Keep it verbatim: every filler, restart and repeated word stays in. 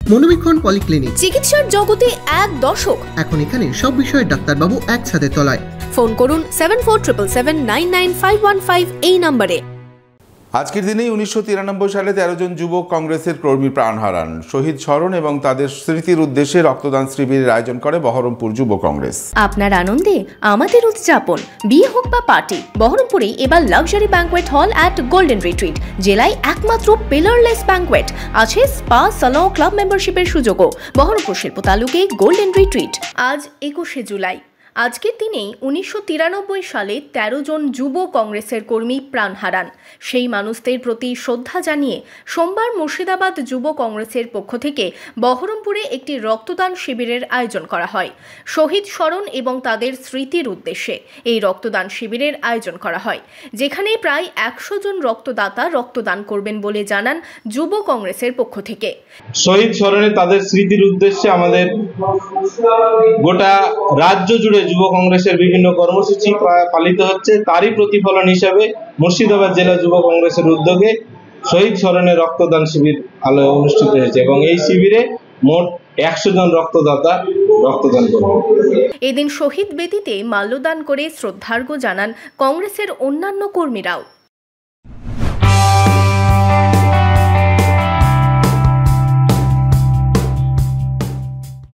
মনোবীক্ষণ polyclinic, চিকিৎসার জগতে এক দশক। এখন এখানে সব বিষয়ে ডাক্তারবাবু একসাথে তলায়। ফোন করুন seven four triple seven nine nine five one five এই নম্বরে। আজকের দিনেই উনিশশো তিরানব্বই সালে তেরো জন যুবক কংগ্রেসের কর্মী প্রাণ হারান। শহীদ স্মরণ এবং তাদের স্মৃতির উদ্দেশ্যে রক্তদান শিবিরের আয়োজন করে বহরমপুর যুব কংগ্রেস। আপনার আনন্দে আমাদের উদযাপন। বিয়ে হোক বা পার্টি, বহরমপুরে এবার luxury banquet hall at golden retreat. জেলায় একমাত্র পিলারলেস ব্যাঙ্কোয়েট, আছে স্পা, সালন, ক্লাব মেম্বারশিপের সুযোগও। বহরমপুর শিল্প তালুকে গোল্ডেন রিট্রিট। আজ একুশে জুলাই। আজকের দিনেই উনিশশো তিরানব্বই সালে তেরো জন যুব কংগ্রেসের কর্মী প্রাণ হারান। সেই মানুষদের প্রতি শ্রদ্ধা জানিয়ে সোমবার মুর্শিদাবাদ যুব কংগ্রেসের পক্ষ থেকে বহরমপুরে একটি রক্তদান শিবিরের আয়োজন করা হয়। শহীদ স্মরণ এবং তাদের স্মৃতির উদ্দেশ্যে এই রক্তদান শিবিরের আয়োজন করা হয়, যেখানে প্রায় একশো জন রক্তদাতা রক্তদান করবেন বলে জানান যুব কংগ্রেসের পক্ষ থেকে। শহীদ স্মরণে তাদের স্মৃতির উদ্দেশ্যে আমাদের গোটা রাজ্য জুড়ে যুব কংগ্রেসের বিভিন্ন কর্মসূচি পালিত হচ্ছে। তারই প্রতিফলন হিসাবে মুর্শিদাবাদ জেলা যুব কংগ্রেসের উদ্যোগে শহীদ স্মরণে রক্তদান শিবির আলোয় অনুষ্ঠিত হয়েছে এবং এই শিবিরে মোট একশো জন রক্তদাতা রক্তদান করবেন। এদিন শহীদ বেদিতে মাল্যদান করে শ্রদ্ধার্ঘ্য জানান কংগ্রেসের অন্যান্য কর্মীরাও।